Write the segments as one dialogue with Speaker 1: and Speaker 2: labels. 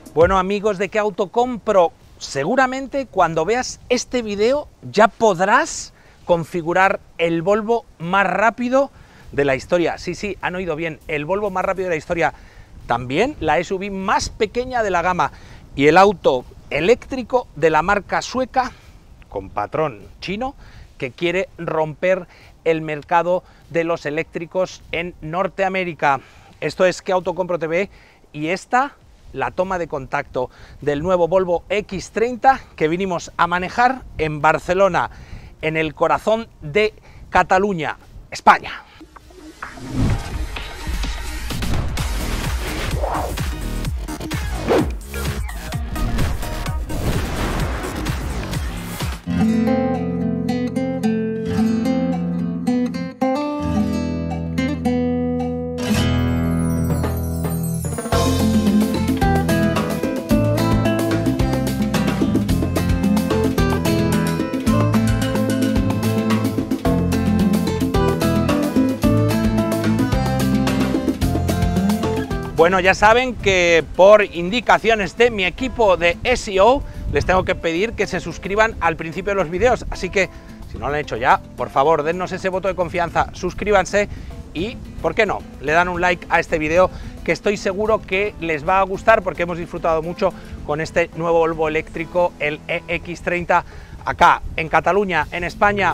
Speaker 1: Bueno, amigos de ¿Qué auto compro? Seguramente cuando veas este vídeo ya podrás configurar el Volvo más rápido de la historia. Sí, han oído bien, el Volvo más rápido de la historia. También la SUV más pequeña de la gama y el auto eléctrico de la marca sueca con patrón chino que quiere romper el mercado de los eléctricos en Norteamérica. Esto es ¿Qué auto compro TV? Y esta, la toma de contacto del nuevo Volvo X30 que vinimos a manejar en Barcelona, en el corazón de Cataluña, España. Bueno, ya saben que por indicaciones de mi equipo de SEO les tengo que pedir que se suscriban al principio de los vídeos, así que si no lo han hecho ya, por favor dennos ese voto de confianza, suscríbanse y, ¿por qué no?, le dan un like a este vídeo que estoy seguro que les va a gustar porque hemos disfrutado mucho con este nuevo Volvo eléctrico, el EX30, acá en Cataluña, en España.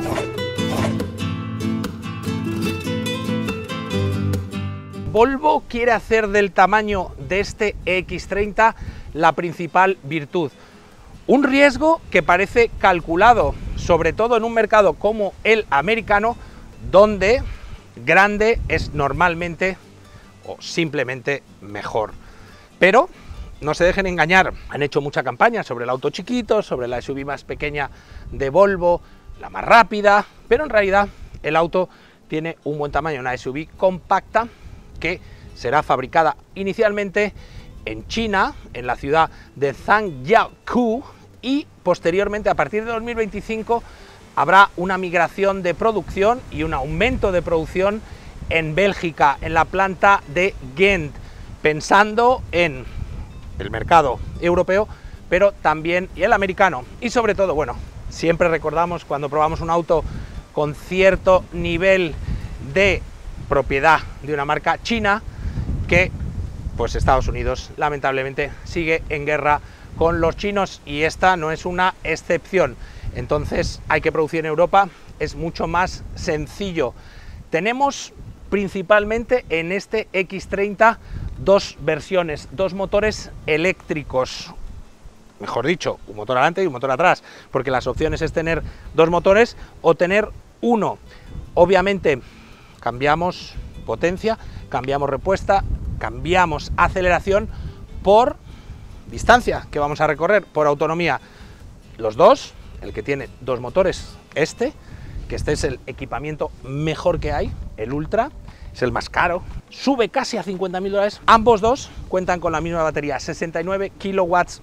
Speaker 1: Volvo quiere hacer del tamaño de este X30 la principal virtud. Un riesgo que parece calculado, sobre todo en un mercado como el americano, donde grande es normalmente o simplemente mejor. Pero no se dejen engañar, han hecho mucha campaña sobre el auto chiquito, sobre la SUV más pequeña de Volvo, la más rápida, pero en realidad el auto tiene un buen tamaño, una SUV compacta, que será fabricada inicialmente en China, en la ciudad de Zhangjiakou, y posteriormente, a partir de 2025, habrá una migración de producción y un aumento de producción en Bélgica, en la planta de Ghent, pensando en el mercado europeo, pero también y el americano. Y sobre todo, bueno, siempre recordamos cuando probamos un auto con cierto nivel de propiedad de una marca china, que pues Estados Unidos lamentablemente sigue en guerra con los chinos y esta no es una excepción. Entonces hay que producir en Europa, es mucho más sencillo. Tenemos principalmente en este X30 dos versiones, dos motores eléctricos, mejor dicho, un motor adelante y un motor atrás, porque las opciones es tener dos motores o tener uno. Obviamente cambiamos potencia, cambiamos respuesta, cambiamos aceleración por distancia que vamos a recorrer, por autonomía. Los dos, el que tiene dos motores, que este es el equipamiento mejor que hay, el Ultra, es el más caro, sube casi a 50.000 dólares. Ambos dos cuentan con la misma batería, 69 kWh.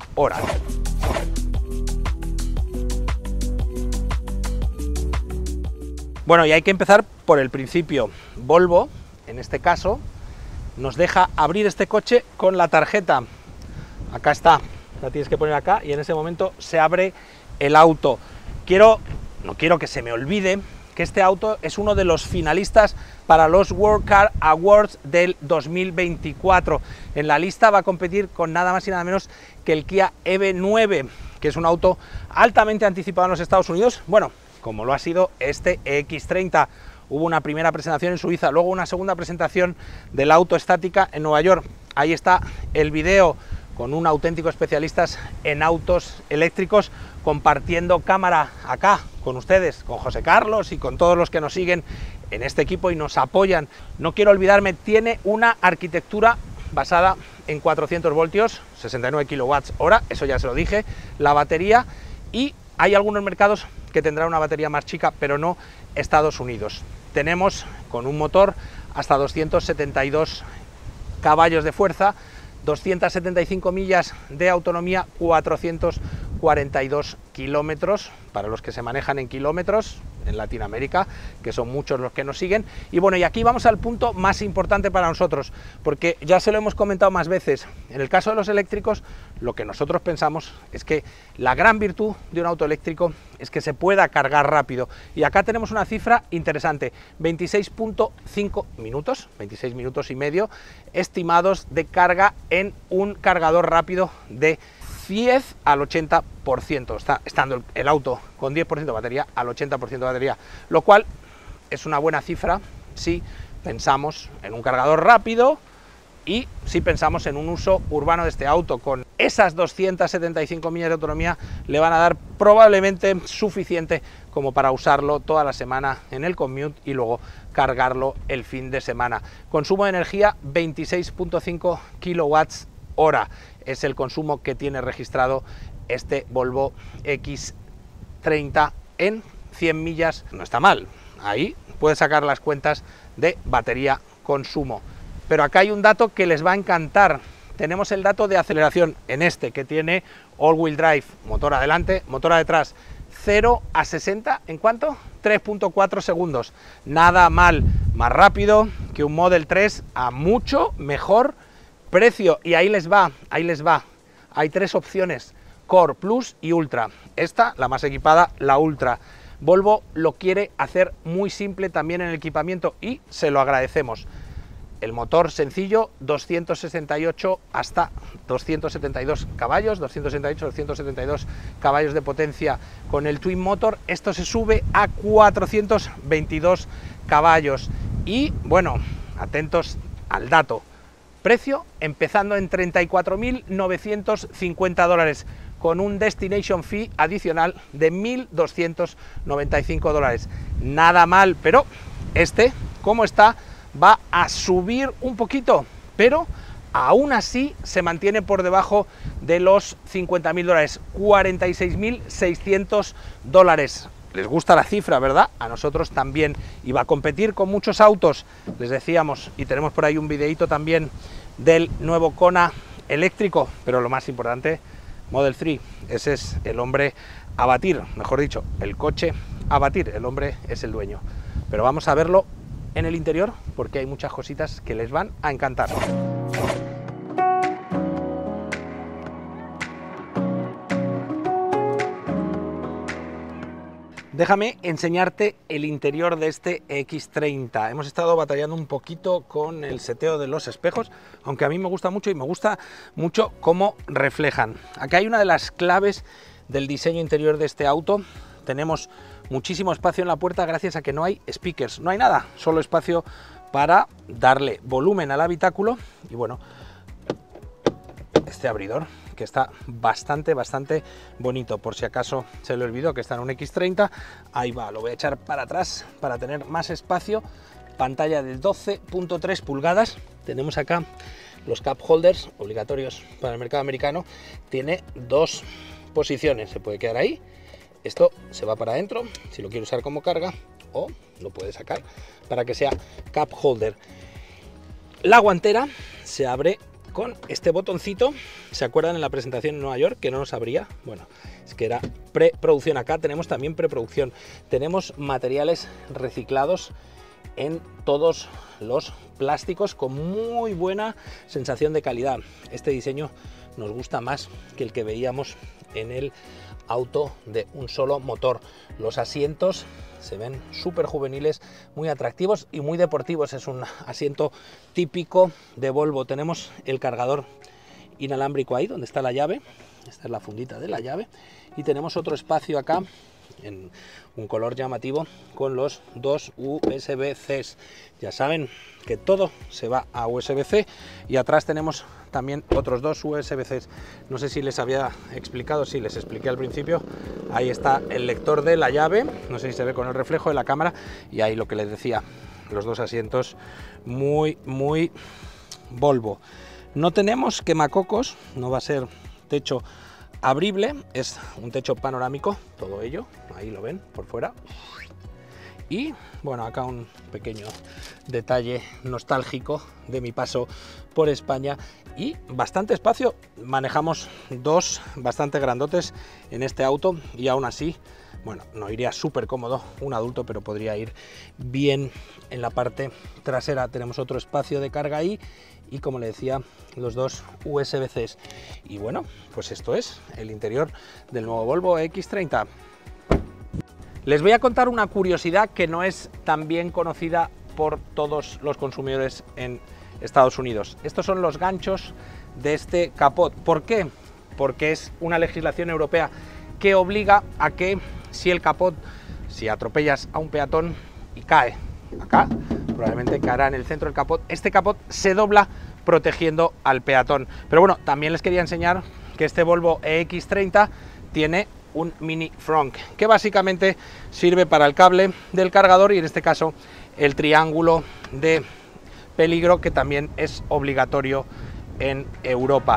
Speaker 1: Bueno, y hay que empezar por el principio. Volvo, en este caso, nos deja abrir este coche con la tarjeta. Acá está, la tienes que poner acá y en ese momento se abre el auto. No quiero que se me olvide que este auto es uno de los finalistas para los World Car Awards del 2024. En la lista va a competir con nada más y nada menos que el Kia EV9, que es un auto altamente anticipado en los Estados Unidos. Bueno, como lo ha sido este X30. Hubo una primera presentación en Suiza, luego una segunda presentación de la auto estática en Nueva York. Ahí está el video con un auténtico especialista en autos eléctricos compartiendo cámara acá con ustedes, con José Carlos y con todos los que nos siguen en este equipo y nos apoyan. No quiero olvidarme, tiene una arquitectura basada en 400 voltios, 69 kWh, eso ya se lo dije, la batería, y hay algunos mercados que tendrá una batería más chica, pero no Estados Unidos. Tenemos con un motor hasta 272 caballos de fuerza, 275 millas de autonomía, 442 kilómetros, para los que se manejan en kilómetros, en Latinoamérica, que son muchos los que nos siguen. Y bueno, y aquí vamos al punto más importante para nosotros, porque ya se lo hemos comentado más veces, en el caso de los eléctricos, lo que nosotros pensamos es que la gran virtud de un auto eléctrico es que se pueda cargar rápido, y acá tenemos una cifra interesante, 26.5 minutos, 26 minutos y medio, estimados de carga en un cargador rápido de 10 al 80%, estando el auto con 10% de batería al 80% de batería, lo cual es una buena cifra si pensamos en un cargador rápido y si pensamos en un uso urbano de este auto. Con esas 275 millas de autonomía le van a dar probablemente suficiente como para usarlo toda la semana en el commute y luego cargarlo el fin de semana. Consumo de energía 26.5 kilowatts hora es el consumo que tiene registrado este Volvo X30 en 100 millas. No está mal, ahí puedes sacar las cuentas de batería consumo. Pero acá hay un dato que les va a encantar. Tenemos el dato de aceleración en este, que tiene all-wheel drive, motor adelante, motor detrás, 0 a 60, ¿en cuánto? 3.4 segundos. Nada mal, más rápido que un Model 3 a mucho mejor precio. Y ahí les va, hay tres opciones, Core, Plus y Ultra. Esta, la más equipada, la Ultra. Volvo lo quiere hacer muy simple también en el equipamiento y se lo agradecemos. El motor sencillo, 268 hasta 272 caballos, 272 caballos de potencia con el Twin Motor. Esto se sube a 422 caballos. Y bueno, atentos al dato. Precio empezando en 34.950 dólares, con un Destination Fee adicional de 1.295 dólares. Nada mal, pero este, como está, va a subir un poquito, pero aún así se mantiene por debajo de los 50.000 dólares, 46.600 dólares. Les gusta la cifra, ¿verdad? A nosotros también. Y va a competir con muchos autos, les decíamos, y tenemos por ahí un videito también del nuevo Kona eléctrico, pero lo más importante, Model 3, ese es el hombre a batir, mejor dicho, el coche a batir, el hombre es el dueño. Pero vamos a verlo en el interior porque hay muchas cositas que les van a encantar. Déjame enseñarte el interior de este X30. Hemos estado batallando un poquito con el seteo de los espejos, aunque a mí me gusta mucho y me gusta mucho cómo reflejan. Acá hay una de las claves del diseño interior de este auto. Tenemos muchísimo espacio en la puerta gracias a que no hay speakers, no hay nada, solo espacio para darle volumen al habitáculo. Y bueno, este abridor que está bastante bonito, por si acaso se le olvidó que está en un X30, ahí va, lo voy a echar para atrás para tener más espacio. Pantalla de 12.3 pulgadas, tenemos acá los cup holders obligatorios para el mercado americano, tiene dos posiciones, se puede quedar ahí, esto se va para adentro si lo quiere usar como carga, o lo puede sacar para que sea cup holder. La guantera se abre con este botoncito. ¿Se acuerdan en la presentación en Nueva York que no nos abría? Bueno, es que era preproducción. Acá tenemos también preproducción. Tenemos materiales reciclados en todos los plásticos con muy buena sensación de calidad. Este diseño nos gusta más que el que veíamos en el auto de un solo motor. Los asientos se ven súper juveniles, muy atractivos y muy deportivos. Es un asiento típico de Volvo. Tenemos el cargador inalámbrico ahí donde está la llave, esta es la fundita de la llave, y tenemos otro espacio acá en un color llamativo con los dos USB-Cs. Ya saben que todo se va a USB-C, y atrás tenemos también otros dos USB-Cs. No sé si les había explicado, sí, les expliqué al principio. Ahí está el lector de la llave, no sé si se ve con el reflejo de la cámara, y ahí lo que les decía, los dos asientos muy Volvo. No tenemos quemacocos, no va a ser techo abrible, es un techo panorámico, todo ello, ahí lo ven por fuera. Y bueno, acá un pequeño detalle nostálgico de mi paso por España y bastante espacio. Manejamos dos bastante grandotes en este auto y aún así, bueno, no iría súper cómodo un adulto, pero podría ir bien en la parte trasera. Tenemos otro espacio de carga ahí y, como le decía, los dos USB-Cs. Y bueno, pues esto es el interior del nuevo Volvo X30. Les voy a contar una curiosidad que no es tan bien conocida por todos los consumidores en Estados Unidos. Estos son los ganchos de este capot. ¿Por qué? Porque es una legislación europea que obliga a que si el capot, si atropellas a un peatón y cae acá, probablemente caerá en el centro del capot, este capot se dobla protegiendo al peatón. Pero bueno, también les quería enseñar que este Volvo EX30 tiene un mini frunk, que básicamente sirve para el cable del cargador y en este caso el triángulo de peligro, que también es obligatorio en Europa.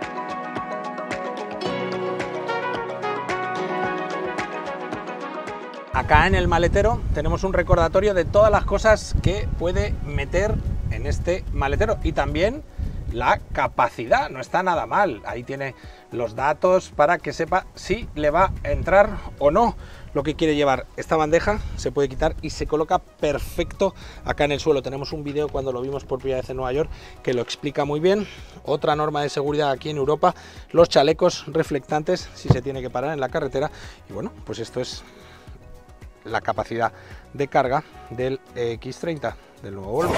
Speaker 1: Acá en el maletero tenemos un recordatorio de todas las cosas que puede meter en este maletero y también la capacidad, no está nada mal. Ahí tiene los datos para que sepa si le va a entrar o no lo que quiere llevar. Esta bandeja se puede quitar y se coloca perfecto acá en el suelo. Tenemos un vídeo cuando lo vimos por primera vez en Nueva York que lo explica muy bien. Otra norma de seguridad aquí en Europa, los chalecos reflectantes si se tiene que parar en la carretera. Y bueno, pues esto es la capacidad de carga del X30, del nuevo Volvo.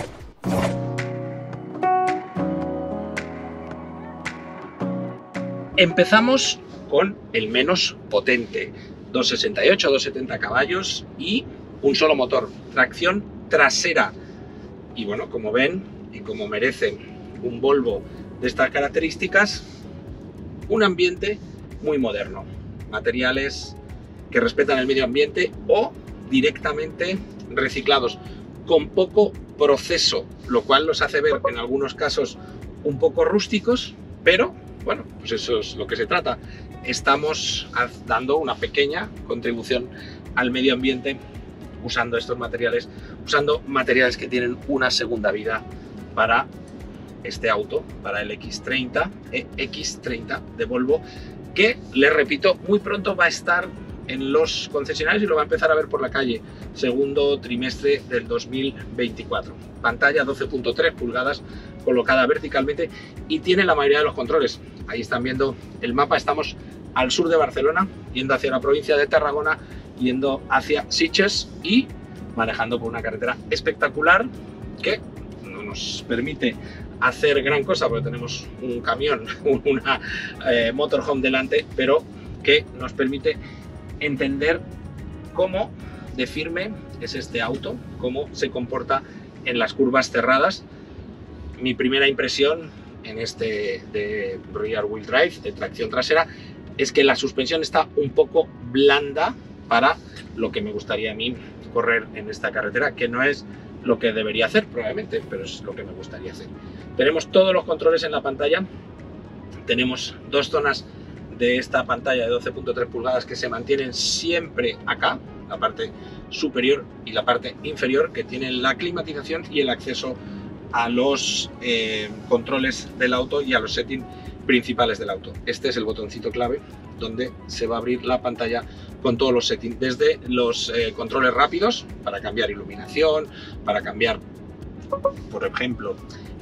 Speaker 1: Empezamos con el menos potente, 268, 270 caballos y un solo motor, tracción trasera. Y bueno, como ven y como merece un Volvo de estas características, un ambiente muy moderno, materiales que respetan el medio ambiente o directamente reciclados, con poco proceso, lo cual los hace ver en algunos casos un poco rústicos, pero bueno, pues eso es lo que se trata. Estamos dando una pequeña contribución al medio ambiente usando estos materiales, usando materiales que tienen una segunda vida para este auto, para el X30 de Volvo, que, les repito, muy pronto va a estar en los concesionarios y lo va a empezar a ver por la calle, segundo trimestre del 2024. Pantalla 12.3 pulgadas colocada verticalmente y tiene la mayoría de los controles. Ahí están viendo el mapa, estamos al sur de Barcelona, yendo hacia la provincia de Tarragona, yendo hacia Sitges y manejando por una carretera espectacular que no nos permite hacer gran cosa porque tenemos un camión, una motorhome delante, pero que nos permite entender cómo de firme es este auto, cómo se comporta en las curvas cerradas. Mi primera impresión en este de rear wheel drive, de tracción trasera, es que la suspensión está un poco blanda para lo que me gustaría a mí correr en esta carretera, que no es lo que debería hacer probablemente, pero es lo que me gustaría hacer. Tenemos todos los controles en la pantalla, tenemos dos zonas de esta pantalla de 12.3 pulgadas que se mantienen siempre acá, la parte superior y la parte inferior, que tienen la climatización y el acceso a los controles del auto y a los settings principales del auto. Este es el botoncito clave donde se va a abrir la pantalla con todos los settings, desde los controles rápidos para cambiar iluminación, para cambiar, por ejemplo,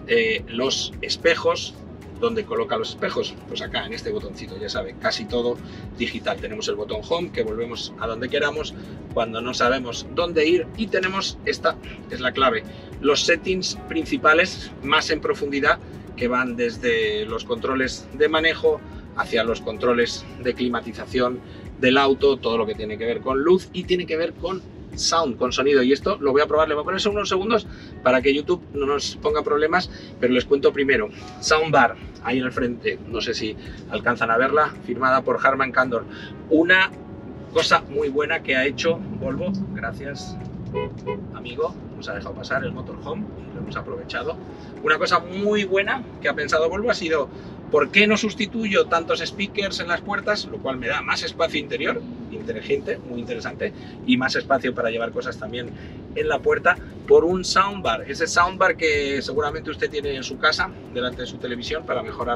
Speaker 1: los espejos. ¿Dónde coloca los espejos? Pues acá, en este botoncito, ya sabe, casi todo digital. Tenemos el botón Home, que volvemos a donde queramos cuando no sabemos dónde ir, y tenemos, esta es la clave, los settings principales más en profundidad, que van desde los controles de manejo hacia los controles de climatización del auto, todo lo que tiene que ver con luz y tiene que ver con sound, con sonido. Y esto lo voy a probar, le voy a poner unos segundos para que YouTube no nos ponga problemas, pero les cuento primero. Soundbar, ahí en el frente, no sé si alcanzan a verla, firmada por Harman Kardon. Una cosa muy buena que ha hecho Volvo, gracias amigo, nos ha dejado pasar el motorhome y lo hemos aprovechado. Una cosa muy buena que ha pensado Volvo ha sido: ¿por qué no sustituyo tantos speakers en las puertas, lo cual me da más espacio interior inteligente, muy interesante, y más espacio para llevar cosas también en la puerta, por un soundbar. Ese soundbar que seguramente usted tiene en su casa, delante de su televisión, para mejorar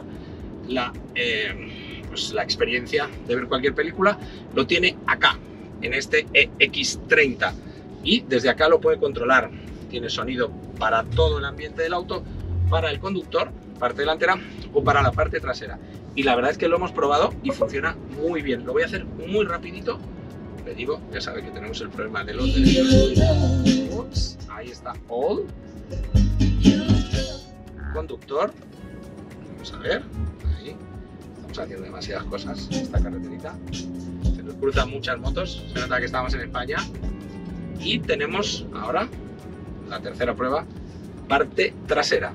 Speaker 1: pues la experiencia de ver cualquier película, lo tiene acá, en este EX30, y desde acá lo puede controlar. Tiene sonido para todo el ambiente del auto, para el conductor, parte delantera, o para la parte trasera. Y la verdad es que lo hemos probado y funciona muy bien. Lo voy a hacer muy rapidito. Le digo, ya sabe que tenemos el problema de los derechos. Ups, ahí está, all. Conductor. Vamos a ver, ahí. Estamos haciendo demasiadas cosas en esta carreterita. Se nos cruzan muchas motos, se nota que estamos en España. Y tenemos ahora la tercera prueba, parte trasera.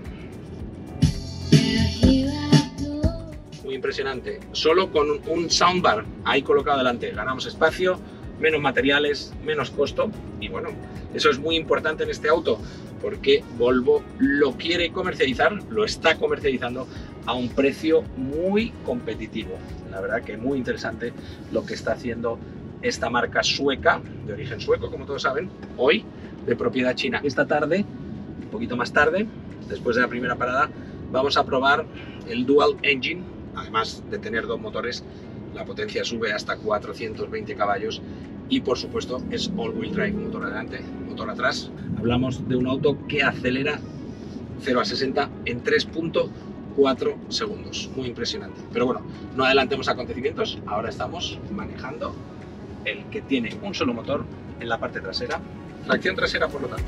Speaker 1: Muy impresionante, solo con un soundbar ahí colocado delante, ganamos espacio, menos materiales, menos costo, y bueno, eso es muy importante en este auto, porque Volvo lo quiere comercializar, lo está comercializando a un precio muy competitivo. La verdad que muy interesante lo que está haciendo esta marca sueca, de origen sueco, como todos saben, hoy de propiedad china. Esta tarde, un poquito más tarde, después de la primera parada, vamos a probar el Dual Engine. Además de tener dos motores, la potencia sube hasta 420 caballos y por supuesto es all-wheel drive, motor adelante, motor atrás. Hablamos de un auto que acelera 0 a 60 en 3.4 segundos, muy impresionante. Pero bueno, no adelantemos acontecimientos, ahora estamos manejando el que tiene un solo motor en la parte trasera, tracción trasera por lo tanto.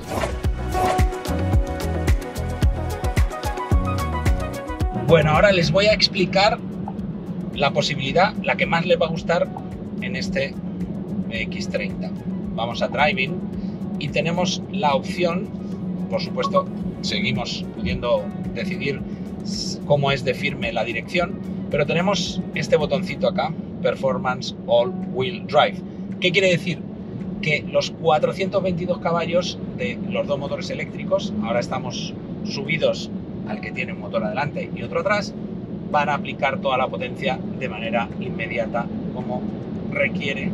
Speaker 1: Bueno, ahora les voy a explicar la posibilidad, la que más les va a gustar en este X30. Vamos a Driving y tenemos la opción, por supuesto, seguimos pudiendo decidir cómo es de firme la dirección, pero tenemos este botoncito acá, Performance All Wheel Drive. ¿Qué quiere decir? Que los 422 caballos de los dos motores eléctricos, ahora estamos subidos al que tiene un motor adelante y otro atrás, van a aplicar toda la potencia de manera inmediata como requiere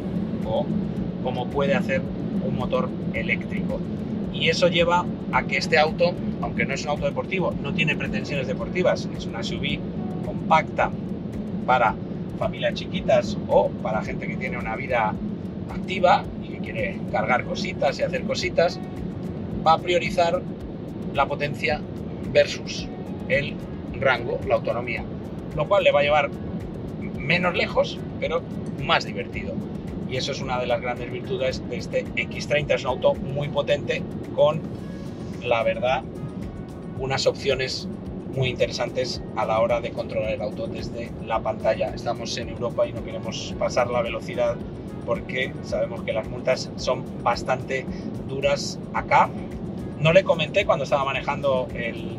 Speaker 1: o como puede hacer un motor eléctrico. Y eso lleva a que este auto, aunque no es un auto deportivo, no tiene pretensiones deportivas, es una SUV compacta para familias chiquitas o para gente que tiene una vida activa y que quiere cargar cositas y hacer cositas, va a priorizar la potencia versus el rango, la autonomía, lo cual le va a llevar menos lejos, pero más divertido. Y eso es una de las grandes virtudes de este X30. Es un auto muy potente con, la verdad, unas opciones muy interesantes a la hora de controlar el auto desde la pantalla. Estamos en Europa y no queremos pasar la velocidad porque sabemos que las multas son bastante duras acá. No le comenté cuando estaba manejando el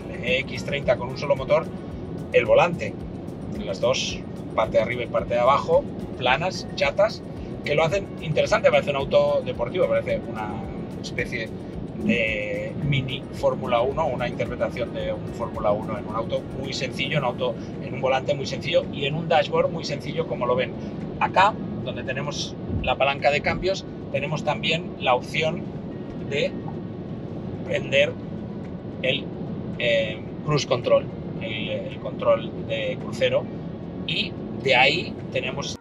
Speaker 1: EX30 con un solo motor, el volante, las dos, parte de arriba y parte de abajo, planas, chatas, que lo hacen interesante. Parece un auto deportivo, parece una especie de mini Fórmula 1, una interpretación de un Fórmula 1 en un auto muy sencillo, en un volante muy sencillo y en un dashboard muy sencillo, como lo ven. Acá, donde tenemos la palanca de cambios, tenemos también la opción de prender el cruise control, el control de crucero, y de ahí tenemos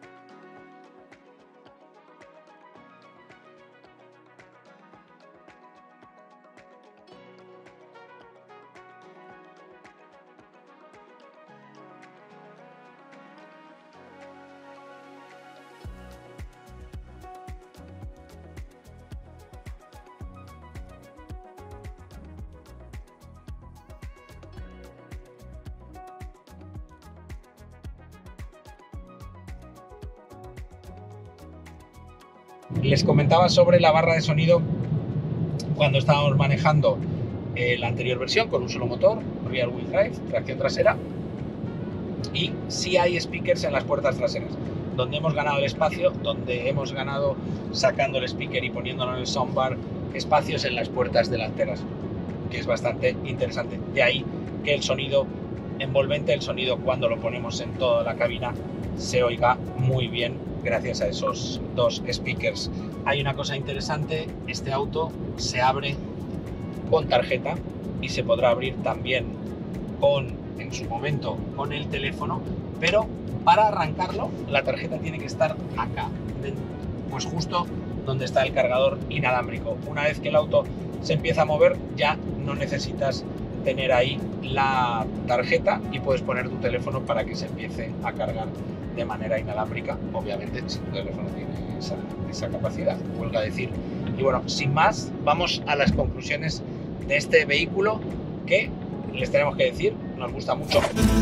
Speaker 1: Les comentaba sobre la barra de sonido cuando estábamos manejando la anterior versión con un solo motor, rear wheel drive, tracción trasera, y sí hay speakers en las puertas traseras, donde hemos ganado el espacio, donde hemos ganado sacando el speaker y poniéndolo en el soundbar, espacios en las puertas delanteras, que es bastante interesante. De ahí que el sonido envolvente, el sonido cuando lo ponemos en toda la cabina, se oiga muy bien gracias a esos dos speakers. Hay una cosa interesante, este auto se abre con tarjeta y se podrá abrir también en su momento con el teléfono, pero para arrancarlo la tarjeta tiene que estar acá, pues justo donde está el cargador inalámbrico. Una vez que el auto se empieza a mover, ya no necesitas tener ahí la tarjeta y puedes poner tu teléfono para que se empiece a cargar de manera inalámbrica, obviamente si tu teléfono tiene esa capacidad, vuelvo a decir. Y bueno, sin más, vamos a las conclusiones de este vehículo que les tenemos que decir, nos gusta mucho.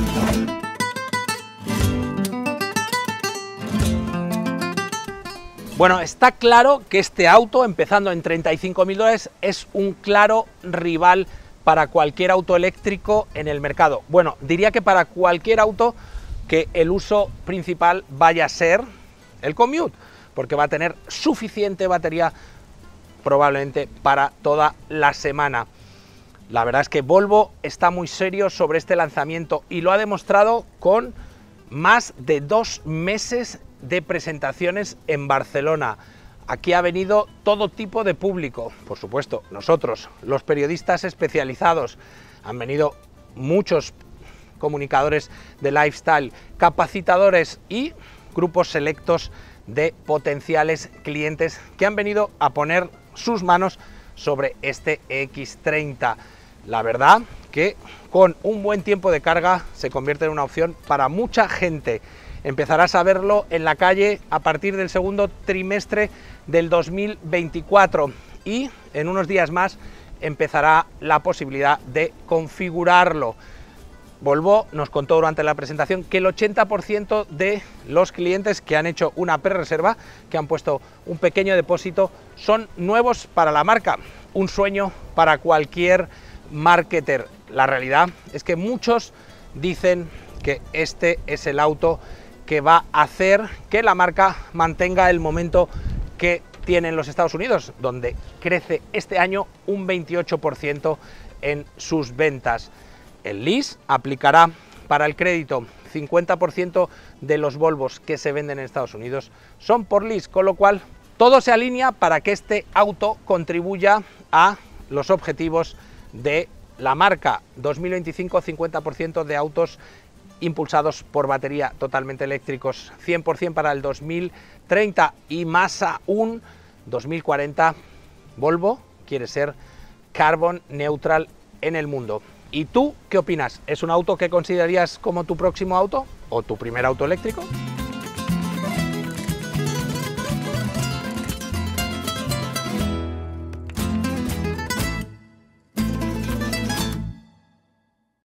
Speaker 1: Bueno, está claro que este auto, empezando en $35.000, es un claro rival para cualquier auto eléctrico en el mercado. Bueno, diría que para cualquier auto que el uso principal vaya a ser el commute, porque va a tener suficiente batería probablemente para toda la semana. La verdad es que Volvo está muy serio sobre este lanzamiento y lo ha demostrado con más de 2 meses de presentaciones en Barcelona. Aquí ha venido todo tipo de público, por supuesto, nosotros, los periodistas especializados, han venido muchos comunicadores de lifestyle, capacitadores y grupos selectos de potenciales clientes que han venido a poner sus manos sobre este X30. La verdad que con un buen tiempo de carga se convierte en una opción para mucha gente. Empezarás a verlo en la calle a partir del segundo trimestre del 2024 y en unos días más empezará la posibilidad de configurarlo. Volvo nos contó durante la presentación que el 80% de los clientes que han hecho una pre-reserva, que han puesto un pequeño depósito, son nuevos para la marca. Un sueño para cualquier marketer. La realidad es que muchos dicen que este es el auto que va a hacer que la marca mantenga el momento que tiene en los Estados Unidos, donde crece este año un 28% en sus ventas. El lease aplicará para el crédito. 50% de los Volvos que se venden en Estados Unidos son por lease, con lo cual todo se alinea para que este auto contribuya a los objetivos de la marca. 2025, 50% de autos impulsados por batería totalmente eléctricos, 100% para el 2030 y más aún 2040. Volvo quiere ser carbon neutral en el mundo. ¿Y tú qué opinas? ¿Es un auto que considerarías como tu próximo auto o tu primer auto eléctrico?